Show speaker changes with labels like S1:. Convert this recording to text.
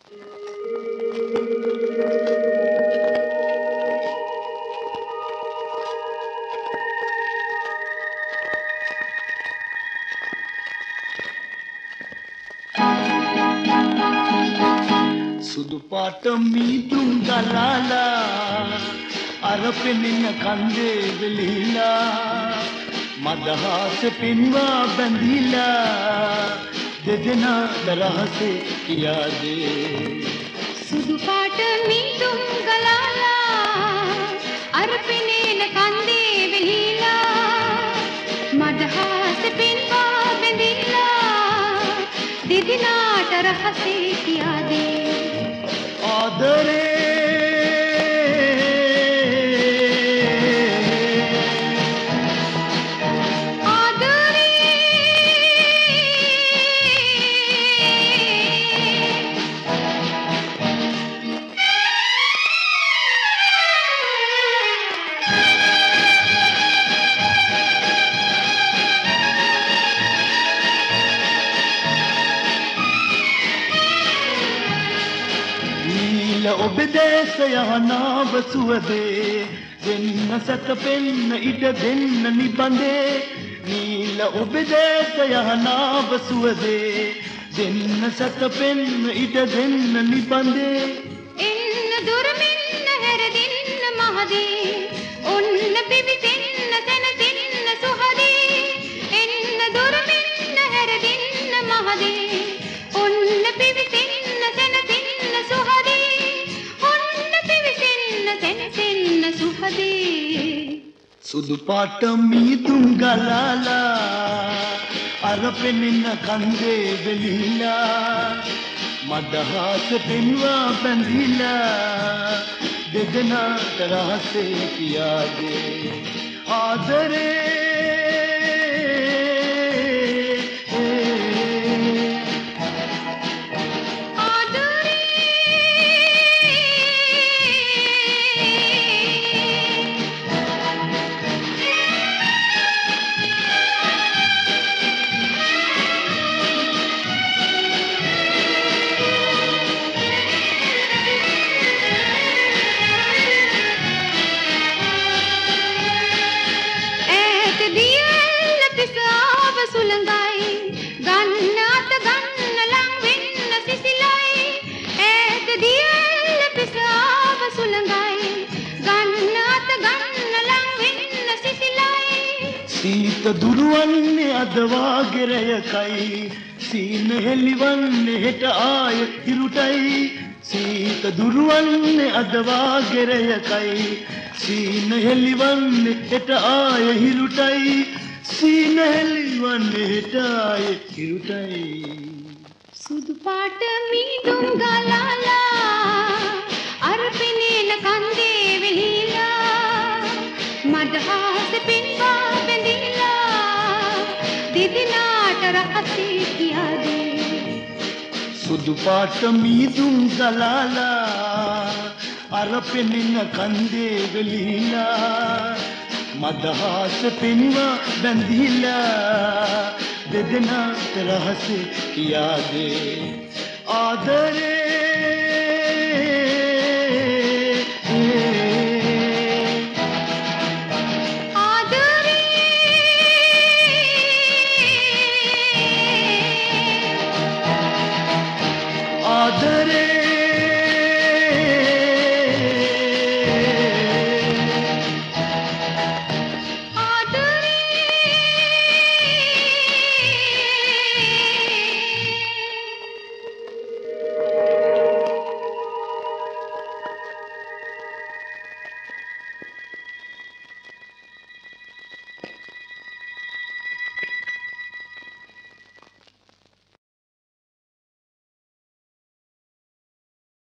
S1: සුදු පාට මීදුම් ගලාලා අර පෙනෙන කන්දේ වෙලිලා මදහස පින්වා බැඳිලා දෙදෙනා දරහසේ කියාදේ
S2: සුදු පාට මීදුම් ගලාලා අර පෙනෙන කන්දේ වෙලිලා මදහස පින්වා බැඳිලා දෙදෙනාට රහසේ කියාදේ
S1: ආදරේ ඔබ දැස යහනාව සුවදේ දෙන්න සැතපෙන්න ඉඩ දෙන්න නිබඳේ නීල ඔබ දැස යහනාව සුවදේ දෙන්න සැතපෙන්න ඉඩ දෙන්න නිබඳේ
S2: එන්න දුරමින්න හැර දෙන්න මහදේ ඔන්න පිවිසෙන්න තැනසෙන්න සුහදේ එන්න දුරමින්න හැර දෙන්න මහදේ ඔන්න පිවිසෙන්න තැනසෙන්න සුහදේ
S1: සුදු පාට මීදුම් ගලාලා අර පෙනෙන කන්දේ වෙලිලා මදහස පෙන්වා බැඳිලා දෙදෙනාට රහසේ කියාදේ ආදරේ සීත දුරවන්නේ අද වාගේ රැයකයි සීන හෙලිවන්නේ හෙට ආය හිරුටයි සීත දුරවන්නේ අද වාගේ රැයකයි සීන හෙලිවන්නේ හෙට ආය හිරුටයි සීන හෙලිවන්නේ හෙට ආය හිරුටයි
S2: සුදු පාට මීදුම් ගලාලා අර පෙනෙන කන්දේ වෙලිලා මදහස පින්වා දෙදෙනාට රහසේ කියාදේ
S1: සුදු පාට මීදුම් ගලාලා අර පෙනෙන කන්දේ වෙලිලා මදහස පෙන්වා බැඳිලා දෙදෙනාට රහසේ කියාදේ ආදරේ